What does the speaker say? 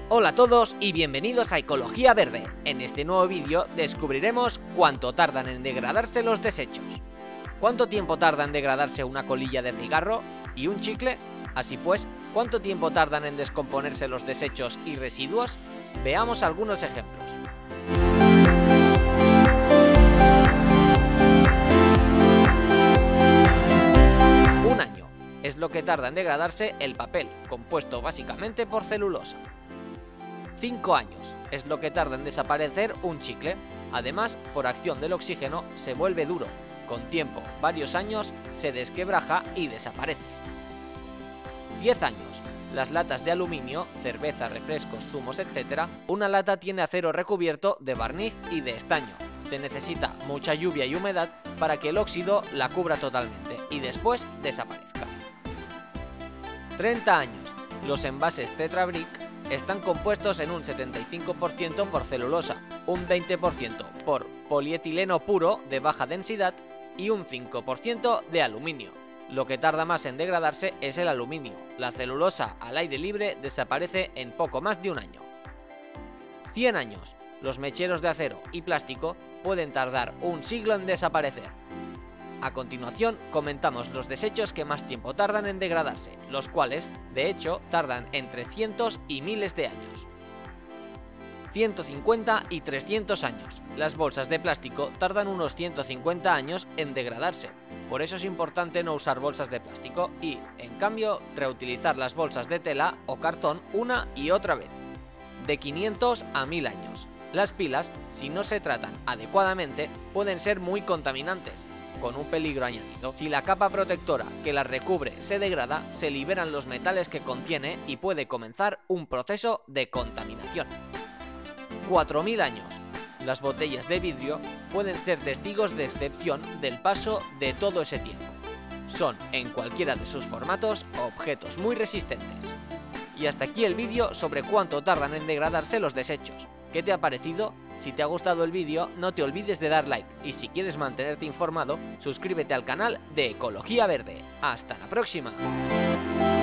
Hola a todos y bienvenidos a Ecología Verde. En este nuevo vídeo descubriremos cuánto tardan en degradarse los desechos. ¿Cuánto tiempo tarda en degradarse una colilla de cigarro y un chicle? Así pues, ¿cuánto tiempo tardan en descomponerse los desechos y residuos? Veamos algunos ejemplos. Un año es lo que tarda en degradarse el papel, compuesto básicamente por celulosa. 5 años es lo que tarda en desaparecer un chicle. Además, por acción del oxígeno se vuelve duro. Con tiempo, varios años, se desquebraja y desaparece. 10 años. Las latas de aluminio, cerveza, refrescos, zumos, etc. Una lata tiene acero recubierto de barniz y de estaño. Se necesita mucha lluvia y humedad para que el óxido la cubra totalmente y después desaparezca. 30 años. Los envases Tetra Brick están compuestos en un 75% por celulosa, un 20% por polietileno puro de baja densidad y un 5% de aluminio. Lo que tarda más en degradarse es el aluminio. La celulosa al aire libre desaparece en poco más de un año. 100 años. Los mecheros de acero y plástico pueden tardar un siglo en desaparecer. A continuación, comentamos los desechos que más tiempo tardan en degradarse, los cuales, de hecho, tardan entre cientos y miles de años. 150 y 300 años. Las bolsas de plástico tardan unos 150 años en degradarse. Por eso es importante no usar bolsas de plástico y, en cambio, reutilizar las bolsas de tela o cartón una y otra vez. De 500 a 1000 años. Las pilas, si no se tratan adecuadamente, pueden ser muy contaminantes, con un peligro añadido. Si la capa protectora que las recubre se degrada, se liberan los metales que contiene y puede comenzar un proceso de contaminación. 4000 años. Las botellas de vidrio pueden ser testigos de excepción del paso de todo ese tiempo. Son, en cualquiera de sus formatos, objetos muy resistentes. Y hasta aquí el vídeo sobre cuánto tardan en degradarse los desechos. ¿Qué te ha parecido? Si te ha gustado el vídeo, no te olvides de dar like y si quieres mantenerte informado, suscríbete al canal de Ecología Verde. ¡Hasta la próxima!